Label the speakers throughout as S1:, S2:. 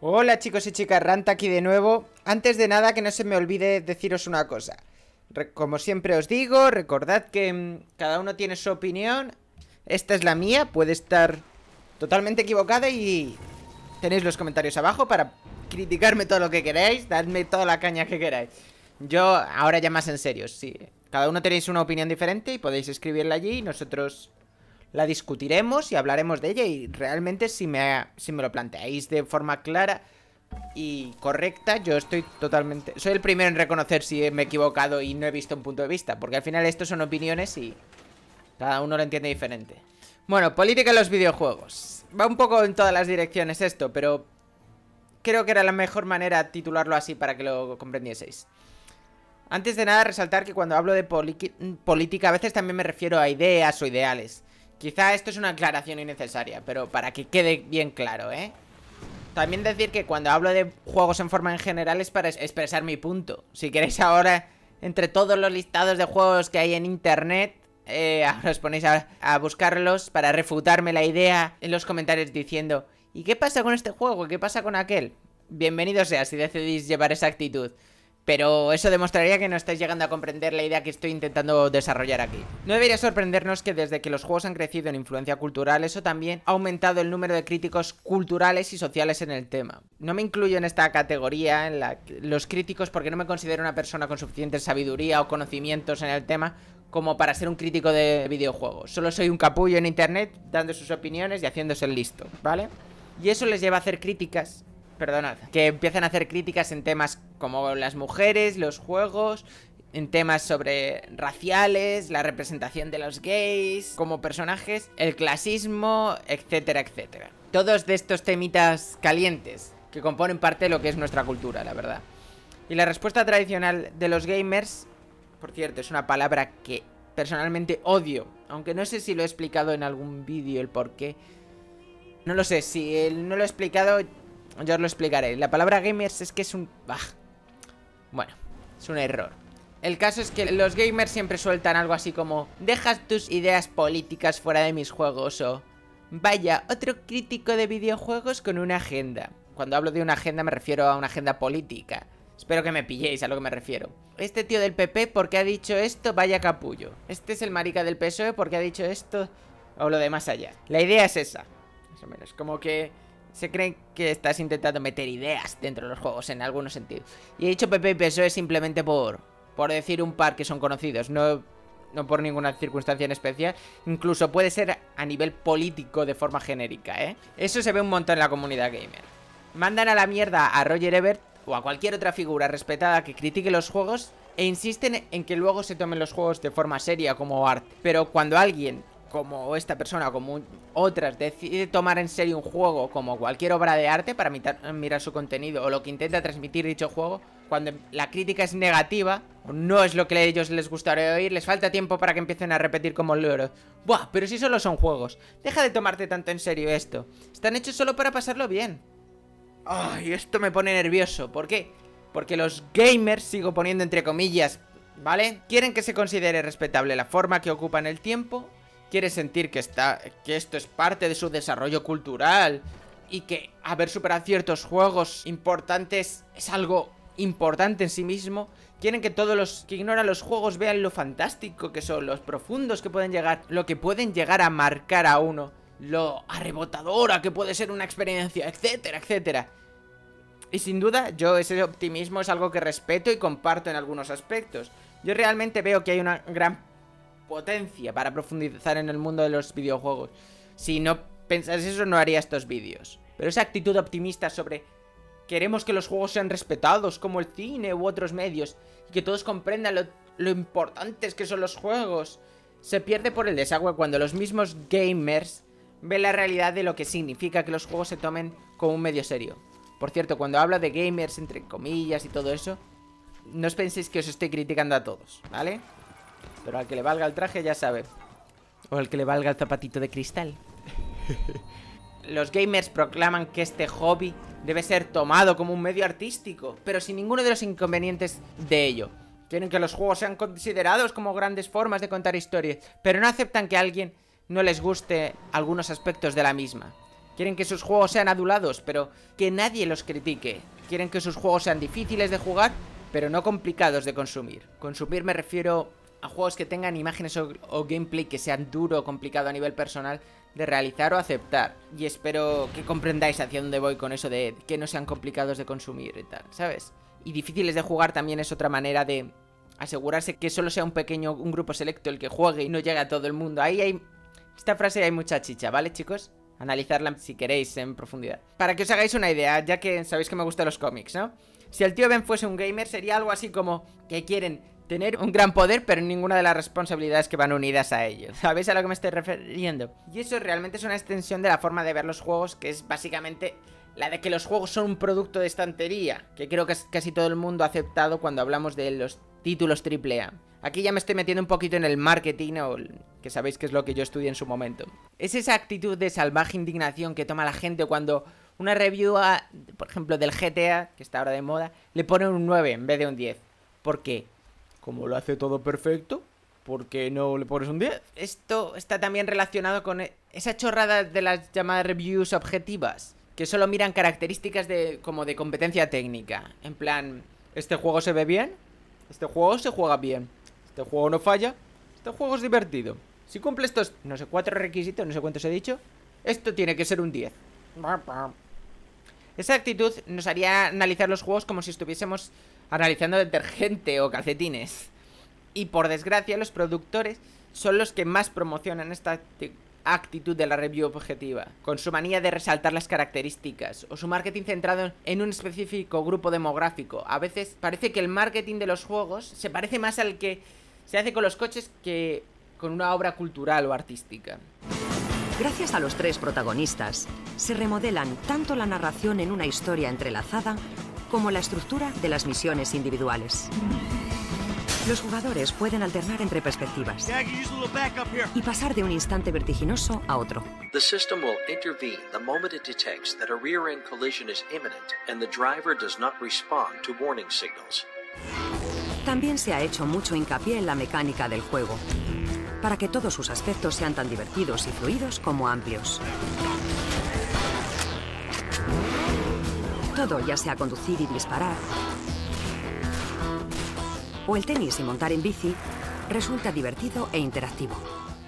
S1: Hola chicos y chicas, Ranta aquí de nuevo. Antes de nada, que no se me olvide deciros una cosa. Como siempre os digo, recordad que cada uno tiene su opinión. Esta es la mía, puede estar totalmente equivocada y tenéis los comentarios abajo para criticarme todo lo que queráis, dadme toda la caña que queráis. Yo, ahora ya más en serio, sí. Cada uno tenéis una opinión diferente y podéis escribirla allí y nosotros la discutiremos y hablaremos de ella. Y realmente si me lo planteáis de forma clara y correcta, yo estoy totalmente... Soy el primero en reconocer si me he equivocado y no he visto un punto de vista, porque al final estos son opiniones y cada uno lo entiende diferente. Bueno, política en los videojuegos. Va un poco en todas las direcciones esto, pero creo que era la mejor manera titularlo así para que lo comprendieseis. Antes de nada, resaltar que cuando hablo de política a veces también me refiero a ideas o ideales. Quizá esto es una aclaración innecesaria, pero para que quede bien claro, ¿eh? También decir que cuando hablo de juegos en forma en general es para expresar mi punto. Si queréis ahora, entre todos los listados de juegos que hay en internet, ahora os ponéis a buscarlos para refutarme la idea en los comentarios diciendo ¿y qué pasa con este juego? ¿Qué pasa con aquel? Bienvenido sea si decidís llevar esa actitud. Pero eso demostraría que no estáis llegando a comprender la idea que estoy intentando desarrollar aquí. No debería sorprendernos que desde que los juegos han crecido en influencia cultural, eso también ha aumentado el número de críticos culturales y sociales en el tema. No me incluyo en esta categoría, los críticos, porque no me considero una persona con suficiente sabiduría o conocimientos en el tema como para ser un crítico de videojuegos. Solo soy un capullo en internet dando sus opiniones y haciéndose el listo, ¿vale? Y eso les lleva a hacer críticas... Perdonad, que empiezan a hacer críticas en temas como las mujeres, los juegos, en temas sobre raciales, la representación de los gays como personajes, el clasismo, etcétera, etcétera. Todos de estos temitas calientes que componen parte de lo que es nuestra cultura, la verdad. Y la respuesta tradicional de los gamers, por cierto, es una palabra que personalmente odio, aunque no sé si lo he explicado en algún vídeo el por qué. No lo sé, si no lo he explicado... Yo os lo explicaré. La palabra gamers es que es un... Bueno, es un error. El caso es que los gamers siempre sueltan algo así como dejas tus ideas políticas fuera de mis juegos o vaya, otro crítico de videojuegos con una agenda. Cuando hablo de una agenda me refiero a una agenda política. Espero que me pilléis a lo que me refiero. Este tío del PP porque ha dicho esto, vaya capullo. Este es el marica del PSOE porque ha dicho esto o lo de más allá. La idea es esa, más o menos, como que... Se creen que estás intentando meter ideas dentro de los juegos en algunos sentidos. Y he dicho PP y PSOE simplemente por decir un par que son conocidos, no por ninguna circunstancia en especial. Incluso puede ser a nivel político de forma genérica, ¿eh? Eso se ve un montón en la comunidad gamer. Mandan a la mierda a Roger Ebert o a cualquier otra figura respetada que critique los juegos e insisten en que luego se tomen los juegos de forma seria como arte. Pero cuando alguien... como esta persona, como otras, decide tomar en serio un juego como cualquier obra de arte para mirar su contenido o lo que intenta transmitir dicho juego, cuando la crítica es negativa, no es lo que a ellos les gustaría oír, les falta tiempo para que empiecen a repetir como loro. Buah, pero si solo son juegos, deja de tomarte tanto en serio esto, están hechos solo para pasarlo bien. Ay, esto me pone nervioso, ¿por qué? Porque los gamers, sigo poniendo entre comillas, ¿vale? Quieren que se considere respetable la forma que ocupan el tiempo. Quiere sentir que esto es parte de su desarrollo cultural y que haber superado ciertos juegos importantes es algo importante en sí mismo. Quieren que todos los que ignoran los juegos vean lo fantástico que son, los profundos que pueden llegar, lo que pueden llegar a marcar a uno, lo arrebotadora que puede ser una experiencia, etcétera, etcétera. Y sin duda, yo ese optimismo es algo que respeto y comparto en algunos aspectos. Yo realmente veo que hay una gran potencia para profundizar en el mundo de los videojuegos. Si no pensas eso, no haría estos vídeos. Pero esa actitud optimista sobre queremos que los juegos sean respetados como el cine u otros medios y que todos comprendan lo importantes que son los juegos, se pierde por el desagüe cuando los mismos gamers ven la realidad de lo que significa que los juegos se tomen como un medio serio. Por cierto, cuando hablo de gamers entre comillas y todo eso, no os penséis que os estoy criticando a todos, ¿vale? Pero al que le valga el traje ya sabe. O al que le valga el zapatito de cristal. Los gamers proclaman que este hobby debe ser tomado como un medio artístico, pero sin ninguno de los inconvenientes de ello. Quieren que los juegos sean considerados como grandes formas de contar historias, pero no aceptan que a alguien no les guste algunos aspectos de la misma. Quieren que sus juegos sean adulados, pero que nadie los critique. Quieren que sus juegos sean difíciles de jugar, pero no complicados de consumir. Consumir me refiero a juegos que tengan imágenes o gameplay que sean duro o complicado a nivel personal de realizar o aceptar. Y espero que comprendáis hacia dónde voy con eso de que no sean complicados de consumir y tal, ¿sabes? Y difíciles de jugar también es otra manera de asegurarse que solo sea un grupo selecto el que juegue y no llegue a todo el mundo. Esta frase hay mucha chicha, ¿vale, chicos? Analizarla si queréis en profundidad. Para que os hagáis una idea, ya que sabéis que me gustan los cómics, ¿no? Si el tío Ben fuese un gamer, sería algo así como que quieren tener un gran poder, pero ninguna de las responsabilidades que van unidas a ello. ¿Sabéis a lo que me estoy refiriendo? Y eso realmente es una extensión de la forma de ver los juegos, que es básicamente la de que los juegos son un producto de estantería, que creo que casi todo el mundo ha aceptado cuando hablamos de los títulos AAA. Aquí ya me estoy metiendo un poquito en el marketing, que sabéis que es lo que yo estudié en su momento. Es esa actitud de salvaje indignación que toma la gente cuando una review, por ejemplo, del GTA, que está ahora de moda, le pone un 9 en vez de un 10. ¿Por qué? Como lo hace todo perfecto, ¿por qué no le pones un 10? Esto está también relacionado con esa chorrada de las llamadas reviews objetivas, que solo miran características como de competencia técnica. En plan, ¿este juego se ve bien? ¿Este juego se juega bien? ¿Este juego no falla? ¿Este juego es divertido? Si cumple estos, no sé, 4 requisitos, no sé cuántos he dicho, esto tiene que ser un 10. Esa actitud nos haría analizar los juegos como si estuviésemos analizando detergente o calcetines. Y por desgracia los productores son los que más promocionan esta actitud de la review objetiva, con su manía de resaltar las características o su marketing centrado en un específico grupo demográfico. A veces parece que el marketing de los juegos se parece más al que se hace con los coches que con una obra cultural o artística.
S2: Gracias a los 3 protagonistas, se remodelan tanto la narración en una historia entrelazada como la estructura de las misiones individuales. Los jugadores pueden alternar entre perspectivas y pasar de un instante vertiginoso a otro.
S3: The system will intervene the moment it detects that a rear-end collision is imminent and the driver does not respond to warning signals.
S2: También se ha hecho mucho hincapié en la mecánica del juego, para que todos sus aspectos sean tan divertidos y fluidos como amplios. Todo, ya sea conducir y disparar, o el tenis y montar en bici, resulta divertido e interactivo.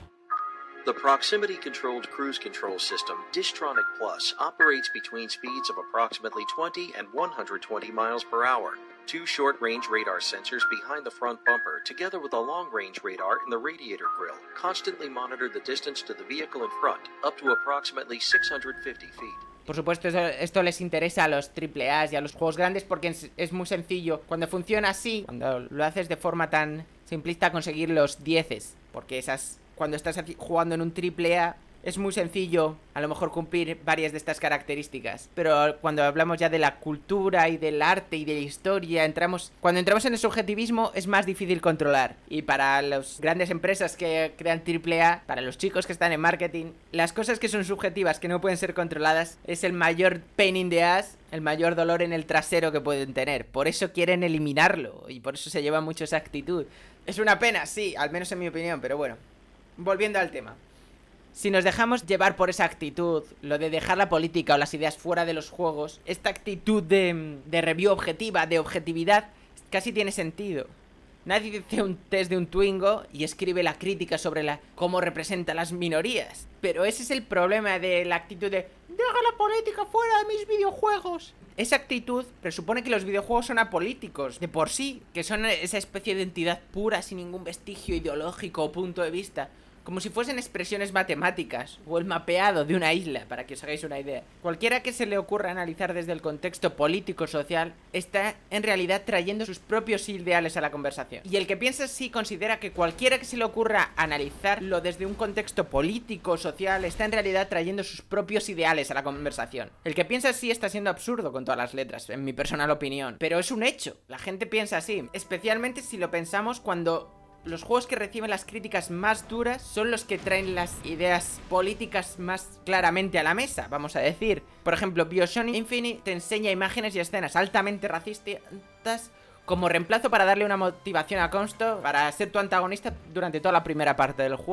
S3: The proximity-controlled cruise control system, Distronic Plus, operates between speeds of approximately 20 and 120 miles per hour. 2 short-range radar sensors behind the front bumper, together with a long-range radar in the radiator grille, constantly monitor the distance to the vehicle in front, up to approximately 650 feet.
S1: Por supuesto, esto les interesa a los AAA y a los juegos grandes porque es muy sencillo. Cuando funciona así, cuando lo haces de forma tan simplista, conseguir los 10s. Porque cuando estás jugando en un AAA, es muy sencillo a lo mejor cumplir varias de estas características. Pero cuando hablamos ya de la cultura y del arte y de la historia, cuando entramos en el subjetivismo es más difícil controlar. Y para las grandes empresas que crean AAA, para los chicos que están en marketing, las cosas que son subjetivas, que no pueden ser controladas, es el mayor pain in the ass, el mayor dolor en el trasero que pueden tener. Por eso quieren eliminarlo y por eso se lleva mucho esa actitud. Es una pena, sí, al menos en mi opinión, pero bueno. Volviendo al tema. Si nos dejamos llevar por esa actitud, lo de dejar la política o las ideas fuera de los juegos, esta actitud de review objetiva, de objetividad, casi tiene sentido. Nadie dice un test de un Twingo y escribe la crítica sobre cómo representa a las minorías. Pero ese es el problema de la actitud de deja la política fuera de mis videojuegos. Esa actitud presupone que los videojuegos son apolíticos de por sí, que son esa especie de entidad pura sin ningún vestigio ideológico o punto de vista. Como si fuesen expresiones matemáticas o el mapeado de una isla, para que os hagáis una idea. Cualquiera que se le ocurra analizar desde el contexto político-social está en realidad trayendo sus propios ideales a la conversación. Y el que piensa así considera que cualquiera que se le ocurra analizarlo desde un contexto político-social está en realidad trayendo sus propios ideales a la conversación. El que piensa así está siendo absurdo con todas las letras, en mi personal opinión. Pero es un hecho, la gente piensa así. Especialmente si lo pensamos cuando los juegos que reciben las críticas más duras son los que traen las ideas políticas más claramente a la mesa, vamos a decir. Por ejemplo, BioShock Infinite te enseña imágenes y escenas altamente racistas como reemplazo para darle una motivación a Comstock para ser tu antagonista durante toda la primera parte del juego.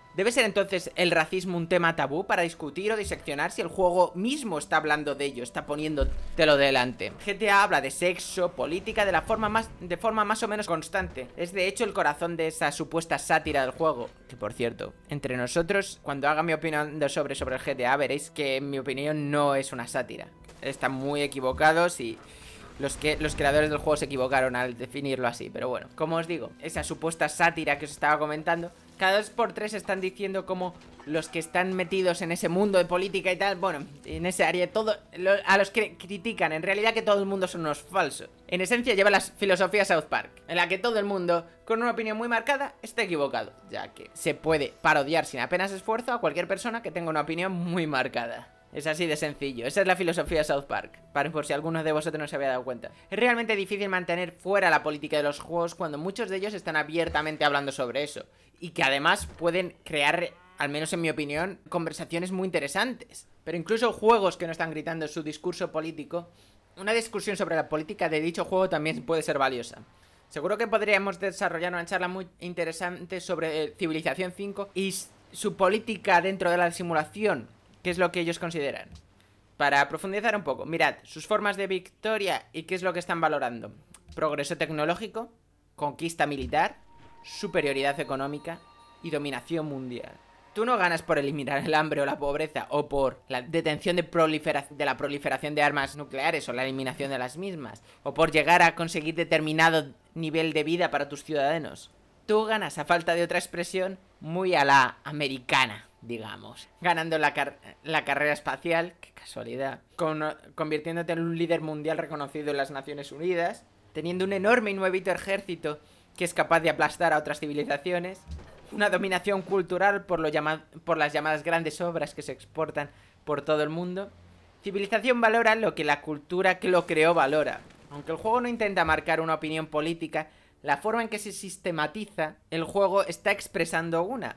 S1: ¿Debe ser entonces el racismo un tema tabú para discutir o diseccionar si el juego mismo está hablando de ello, está poniéndotelo delante? GTA habla de sexo, política, de forma más o menos constante. Es de hecho el corazón de esa supuesta sátira del juego. Que por cierto, entre nosotros, cuando haga mi opinión sobre el GTA, veréis que en mi opinión no es una sátira. Están muy equivocados y los creadores del juego se equivocaron al definirlo así. Pero bueno, como os digo, esa supuesta sátira que os estaba comentando, cada 2x3 están diciendo como los que están metidos en ese mundo de política y tal, bueno, en ese área, a los que critican, en realidad que todo el mundo son unos falsos. En esencia lleva la filosofía South Park, en la que todo el mundo, con una opinión muy marcada, está equivocado, ya que se puede parodiar sin apenas esfuerzo a cualquier persona que tenga una opinión muy marcada. Es así de sencillo, esa es la filosofía de South Park, por si alguno de vosotros no se había dado cuenta. Es realmente difícil mantener fuera la política de los juegos cuando muchos de ellos están abiertamente hablando sobre eso, y que además pueden crear, al menos en mi opinión, conversaciones muy interesantes. Pero incluso juegos que no están gritando su discurso político, una discusión sobre la política de dicho juego también puede ser valiosa. Seguro que podríamos desarrollar una charla muy interesante sobre Civilización 5 y su política dentro de la simulación. ¿Qué es lo que ellos consideran? Para profundizar un poco, mirad, sus formas de victoria y qué es lo que están valorando. Progreso tecnológico, conquista militar, superioridad económica y dominación mundial. Tú no ganas por eliminar el hambre o la pobreza o por la detención de la proliferación de armas nucleares o la eliminación de las mismas, o por llegar a conseguir determinado nivel de vida para tus ciudadanos. Tú ganas, a falta de otra expresión, muy a la americana, digamos, ganando la carrera espacial, qué casualidad, convirtiéndote en un líder mundial reconocido en las Naciones Unidas, teniendo un enorme y nuevito ejército que es capaz de aplastar a otras civilizaciones, una dominación cultural por las llamadas grandes obras que se exportan por todo el mundo. Civilización valora lo que la cultura que lo creó valora. Aunque el juego no intenta marcar una opinión política, la forma en que se sistematiza el juego está expresando una.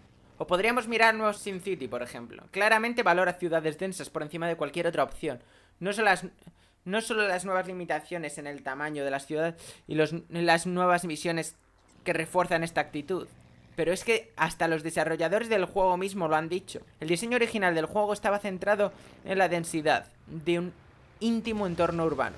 S1: O podríamos mirar Nuevo SimCity, por ejemplo. Claramente valora ciudades densas por encima de cualquier otra opción. No solo las nuevas limitaciones en el tamaño de las ciudades y las nuevas misiones que refuerzan esta actitud. Pero es que hasta los desarrolladores del juego mismo lo han dicho. El diseño original del juego estaba centrado en la densidad de un íntimo entorno urbano.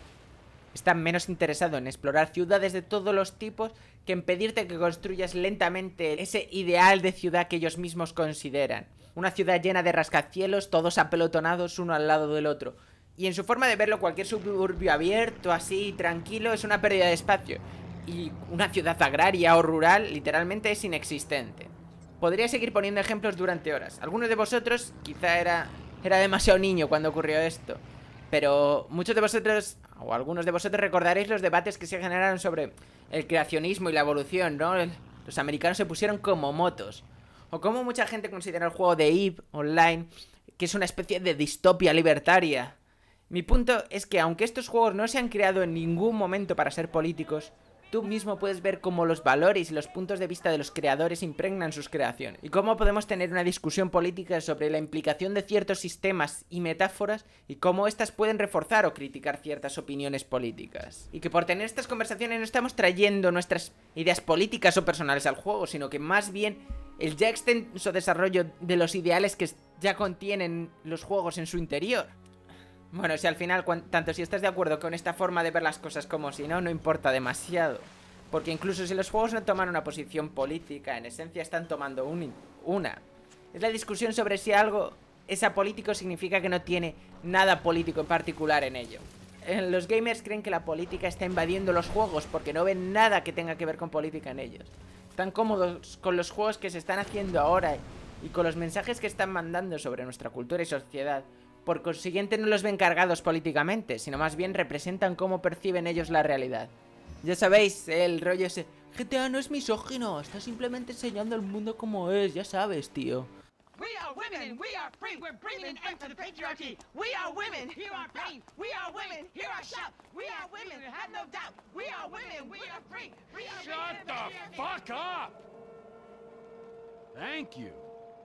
S1: Está menos interesado en explorar ciudades de todos los tipos que en pedirte que construyas lentamente ese ideal de ciudad que ellos mismos consideran. Una ciudad llena de rascacielos, todos apelotonados uno al lado del otro. Y en su forma de verlo, cualquier suburbio abierto, así, tranquilo, es una pérdida de espacio. Y una ciudad agraria o rural literalmente es inexistente. Podría seguir poniendo ejemplos durante horas. Algunos de vosotros quizá era demasiado niño cuando ocurrió esto, pero muchos de vosotros, o algunos de vosotros, recordaréis los debates que se generaron sobre el creacionismo y la evolución, ¿no? Los americanos se pusieron como motos. O como mucha gente considera el juego de EVE Online, que es una especie de distopia libertaria. Mi punto es que aunque estos juegos no se han creado en ningún momento para ser políticos, tú mismo puedes ver cómo los valores y los puntos de vista de los creadores impregnan sus creaciones. Y cómo podemos tener una discusión política sobre la implicación de ciertos sistemas y metáforas y cómo éstas pueden reforzar o criticar ciertas opiniones políticas. Y que por tener estas conversaciones no estamos trayendo nuestras ideas políticas o personales al juego, sino que más bien el ya extenso desarrollo de los ideales que ya contienen los juegos en su interior. Bueno, si al final, tanto si estás de acuerdo con esta forma de ver las cosas como si no, no importa demasiado. Porque incluso si los juegos no toman una posición política, en esencia están tomando una. Es la discusión sobre si algo es apolítico significa que no tiene nada político en particular en ello. Los gamers creen que la política está invadiendo los juegos porque no ven nada que tenga que ver con política en ellos. Están cómodos con los juegos que se están haciendo ahora y con los mensajes que están mandando sobre nuestra cultura y sociedad. Por consiguiente no los ven cargados políticamente, sino más bien representan cómo perciben ellos la realidad. Ya sabéis, el rollo ese, GTA no es misógino, está simplemente enseñando al mundo como es, ya sabes, tío.
S4: We are women, we are free, we're bringing an end to the patriarchy. We are women, hear our pain. We are women, hear our shout. We are women, have no doubt. We are women, we are free. We are
S5: Shut the fuck up! Thank you.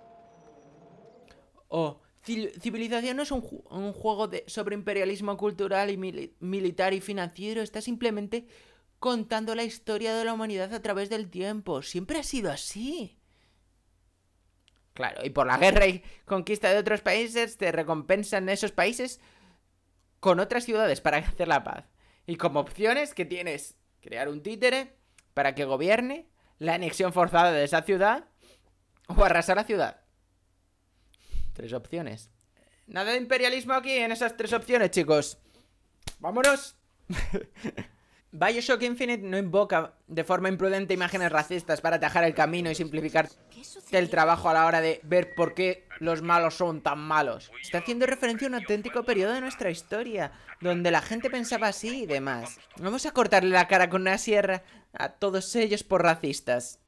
S1: Oh, Civilización no es un juego sobre imperialismo cultural y militar y financiero. Está simplemente contando la historia de la humanidad a través del tiempo. Siempre ha sido así. Claro, y por la guerra y conquista de otros países te recompensan esos países con otras ciudades para hacer la paz. Y como opciones que tienes crear un títere para que gobierne, la anexión forzada de esa ciudad o arrasar la ciudad. 3 opciones. Nada de imperialismo aquí en esas 3 opciones, chicos. ¡Vámonos! BioShock Infinite no invoca de forma imprudente imágenes racistas para atajar el camino y simplificar el trabajo a la hora de ver por qué los malos son tan malos. Está haciendo referencia a un auténtico periodo de nuestra historia, donde la gente pensaba así y demás. Vamos a cortarle la cara con una sierra a todos ellos por racistas.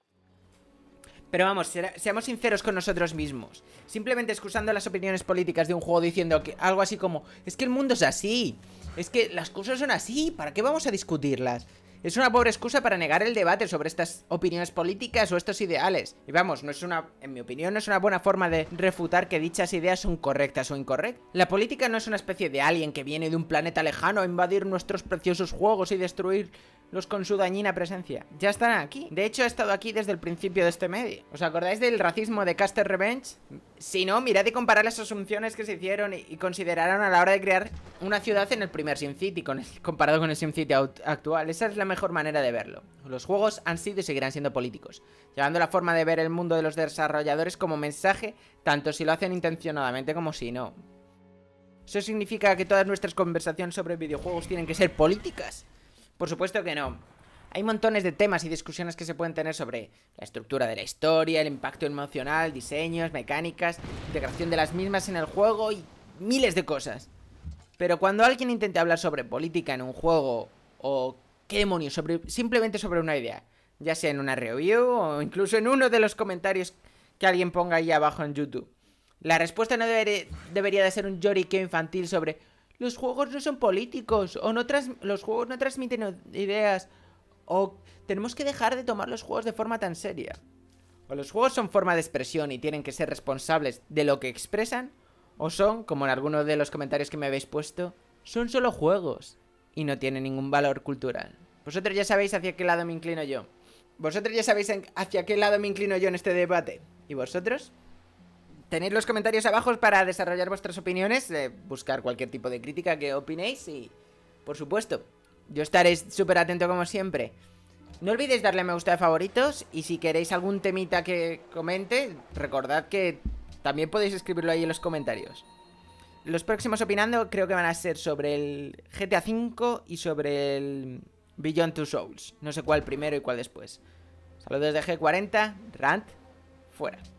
S1: Pero vamos, seamos sinceros con nosotros mismos. Simplemente excusando las opiniones políticas de un juego diciendo que algo así como: es que el mundo es así, es que las cosas son así, ¿para qué vamos a discutirlas? Es una pobre excusa para negar el debate sobre estas opiniones políticas o estos ideales. Y vamos, en mi opinión, no es una buena forma de refutar que dichas ideas son correctas o incorrectas. La política no es una especie de alien que viene de un planeta lejano a invadir nuestros preciosos juegos y destruirlos con su dañina presencia. Ya están aquí. De hecho, ha estado aquí desde el principio de este medio. ¿Os acordáis del racismo de Caster Revenge? Si no, mirad y comparad las asunciones que se hicieron y consideraron a la hora de crear una ciudad en el primer SimCity comparado con el SimCity actual. Esa es la mejor manera de verlo. Los juegos han sido y seguirán siendo políticos, llevando la forma de ver el mundo de los desarrolladores como mensaje, tanto si lo hacen intencionadamente como si no. ¿Eso significa que todas nuestras conversaciones sobre videojuegos tienen que ser políticas? Por supuesto que no. Hay montones de temas y discusiones que se pueden tener sobre la estructura de la historia, el impacto emocional, diseños, mecánicas, integración de las mismas en el juego y miles de cosas. Pero cuando alguien intenta hablar sobre política en un juego o qué demonios, simplemente sobre una idea, ya sea en una review o incluso en uno de los comentarios que alguien ponga ahí abajo en YouTube, la respuesta no debería de ser un lloriqueo infantil sobre los juegos no son políticos, o los juegos no transmiten ideas, o tenemos que dejar de tomar los juegos de forma tan seria. O los juegos son forma de expresión y tienen que ser responsables de lo que expresan, o son, como en algunos de los comentarios que me habéis puesto, son solo juegos y no tienen ningún valor cultural. Vosotros ya sabéis hacia qué lado me inclino yo. Vosotros ya sabéis hacia qué lado me inclino yo en este debate. ¿Y vosotros? Tenéis los comentarios abajo para desarrollar vuestras opiniones, buscar cualquier tipo de crítica que opinéis y, por supuesto, yo estaré súper atento como siempre. No olvidéis darle a me gusta de favoritos y si queréis algún temita que comente, recordad que también podéis escribirlo ahí en los comentarios. Los próximos opinando creo que van a ser sobre el GTA V y sobre el Beyond Two Souls. No sé cuál primero y cuál después. Saludos de G40, Rant, fuera.